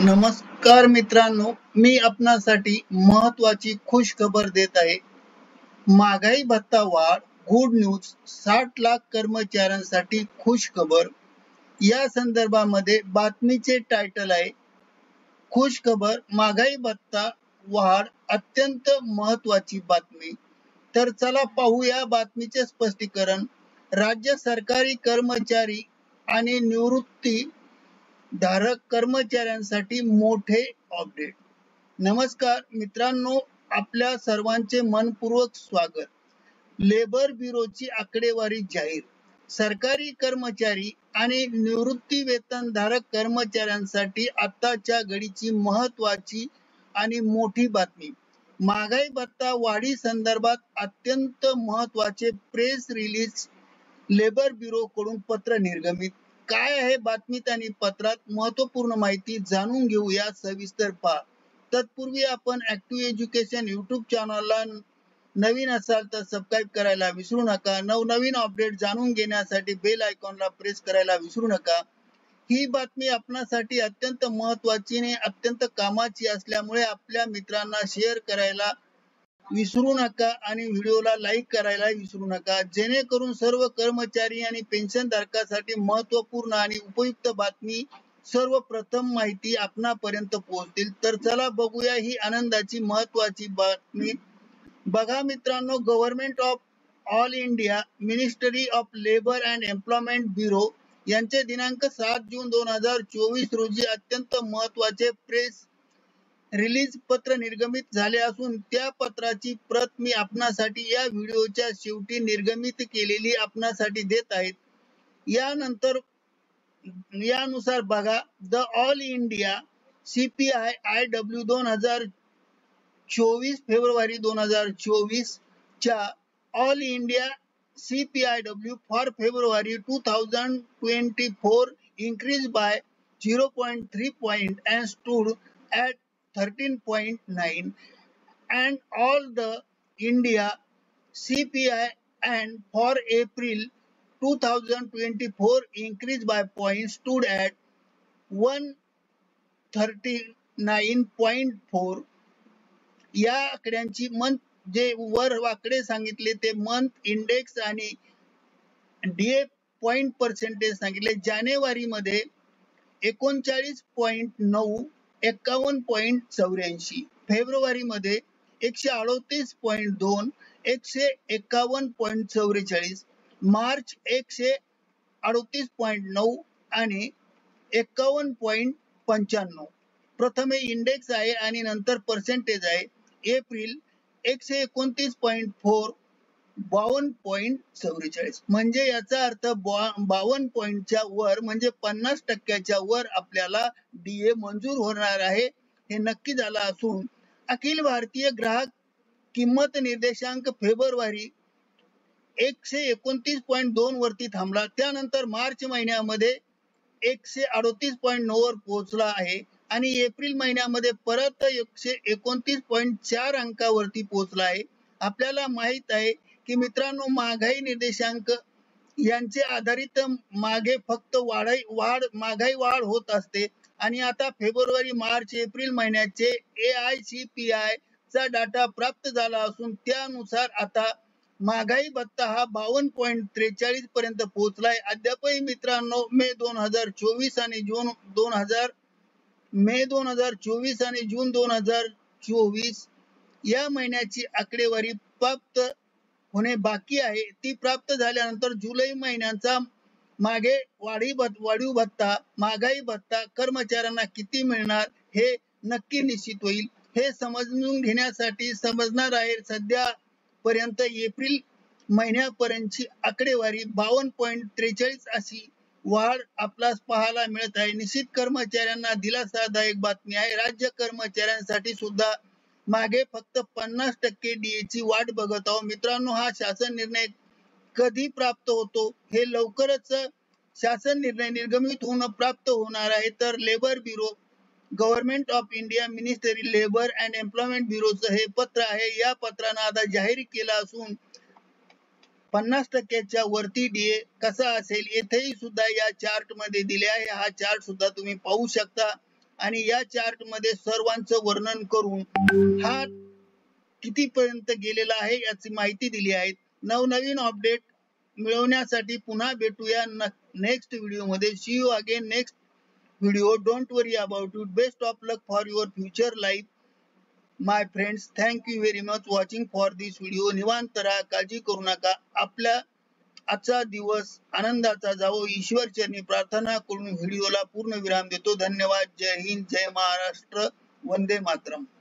नमस्कार मित्रांनो, मी आपणासाठी महत्वाची खुश खबर देत आहे. महागाई भत्ता वाढ, गुड न्यूज. 60 लाख कर्मचाऱ्यांसाठी खुश खबर. या संदर्भामध्ये बातमीचे टायटल आहे, खुश खबर, महागाई भत्ता वाढ, अत्यंत महत्वाची बातमी. तर चला पाहूया बातमीचे स्पष्टीकरण. राज्य सरकारी कर्मचारी आणि निवृत्ती धारक कर्मचाऱ्यांसाठी मोठे अपडेट. नमस्कार मित्रांनो, आपल्या सर्वांचे मनपूर्वक स्वागत. लेबर ब्युरोची आकडेवारी जाहीर. सरकारी कर्मचारी आणि निवृत्ती वेतनधारक कर्मचाऱ्यांसाठी आताच्या घडीची महत्वाची आणि मोठी बातमी. महागाई भत्ता वाढी संदर्भात अत्यंत महत्वाचे प्रेस रिलीज. लेबर ब्युरो कडून पत्र निर्गमित. काय आहे बातमीत आणि पत्रात, महत्वपूर्ण माहिती जाणून घेऊया सविस्तर पहा. तत्पूर्वी आपण ऍक्टिव्ह एज्युकेशन युट्यूब चॅनलला नवीन असाल तर सबस्क्राईब करायला विसरू नका. नवनवीन अपडेट जाणून घेण्यासाठी बेल आयकॉनला प्रेस करायला विसरू नका. ही बातमी आपणासाठी अत्यंत महत्वाची आणि अत्यंत कामाची असल्यामुळे आपल्या मित्रांना शेअर करायला विसरू नका आणि व्हिडिओला लाईक करायला विसरू नका, जेणेकरून सर्व कर्मचारी आणि पेन्शन धारकांसाठी महत्वपूर्ण आणि उपयुक्त बातमी सर्वप्रथम माहिती आपणापर्यंत पोहोचतील. तर चला बघूया ही आनंदाची महत्वाची बातमी. बघा मित्रांनो, government of all India ministry of labour and employment bureau यांचे दिनांक 7 जून 2024 रोजी अत्यंत महत्वाचे प्रेस रिलीज पत्र निर्गमित झाले असून त्या पत्राची प्रत मी आपणासाठी या व्हिडिओच्या शेवटी निर्गमित केलेली आपणासाठी देत आहेत. यानुसार बघा, the all India CPI IW 2024 फेब्रुवारी 2024 च्या all India CPIW for February 2024 increased by 0.3 point and stood at 13.9, and all the India CPI and for April 2024 increased by points stood at 139.4. या आकड्यांची मंथ जे वर वाकडे सांगितले ते मंथ इंडेक्स आणि DA पॉइंट पर्सेंटेज सांगितले. जानेवारी मध्ये 39.9, 51.84, फेब्रुवारी मध्ये 138.2, 151.44, मार्च 138.9 आणि 51.95. प्रथमे इंडेक्स आहे आणि नंतर पर्सेंटेज आहे. एप्रिल 129.4, 52.44, म्हणजे याचा अर्थ 52 पॉइंटच्या वर म्हणजे 50% वर आपल्याला DA मंजूर होणार आहे. हे नक्की झालं असून अखिल भारतीय ग्राहक किंमत निर्देशांक फेब्रुवारी 129.2 वरती थांबला. त्यानंतर मार्च महिन्यामध्ये 138.9 वर पोहोचला आहे आणि एप्रिल महिन्यामध्ये परत 129.4 अंकावरती पोहोचला आहे. आपल्याला माहित आहे की मित्रांनो, महागाई निर्देशांक यांचे आधारित मागे फक्त महागाई वाढ होत असते आणि आता फेब्रुवारी, मार्च, एप्रिल महिन्याचे AICPI चा डाटा प्राप्त झाला असून त्यानुसार आता महागाई भत्ता हा 52.43 पर्यंत पोहोचलाय. अद्यापही मित्रांनो, मे 2024 आणि जून 2024 या महिन्याची आकडेवारी प्राप्त होणे बाकी आहे. ती प्राप्त झाल्यानंतर जुलै महिन्याचा वाढीव भत्ता, महागाई भत्ता कर्मचाऱ्यांना किती मिळणार हे नक्की निश्चित होईल. हे समजून घेण्यासाठी समजणार आहे सध्या पर्यंत एप्रिल महिन्यापर्यंतची आकडेवारी 52.43 अशी वाढ आपल्याला पाहायला मिळत आहे. निश्चित कर्मचाऱ्यांना दिलासादायक बातमी आहे. राज्य कर्मचाऱ्यांसाठी सुद्धा मागे फक्त 50% DA ची वाट बघत आहोत. मित्रांनो, हा शासन निर्णय कधी प्राप्त होतो हे लवकरच शासन निर्णय निर्गमित होऊन प्राप्त होणार आहे. तर labour bureau, government of India ministry labour and employment ब्युरोचं हे पत्र आहे. या पत्रानं आता जाहीर केला असून 50% वरती DA कसा असेल येथेही सुद्धा या चार्ट मध्ये दिले आहे. हा चार्ट सुद्धा तुम्ही पाहू शकता आणि या चार्ट मध्ये सर्वांचं वर्णन करून हा कितीपर्यंत गेलेला आहे याची माहिती दिली आहे. नवनवीन अपडेट मिळवण्यासाठी पुन्हा भेटूया नेक्स्ट व्हिडिओ मध्ये. See you again next video. Don't worry about it. Best of luck for your future life my friends. Thank you very much watching for this video. निवांत राहा, काळजी करू नका. आपल्या आजचा दिवस आनंदाचा जावो ईश्वर चरणी प्रार्थना करून व्हिडिओला पूर्ण विराम देतो. धन्यवाद. जय हिंद, जय महाराष्ट्र, वंदे मातरम.